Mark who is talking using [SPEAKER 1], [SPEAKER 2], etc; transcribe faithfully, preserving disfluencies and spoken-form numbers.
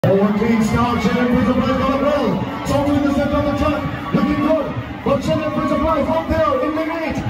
[SPEAKER 1] Forward clean start, Shelly Ann Fraser Price got it well. So to the center of the track, looking good. But Shelly Ann Fraser Price up there in the eight.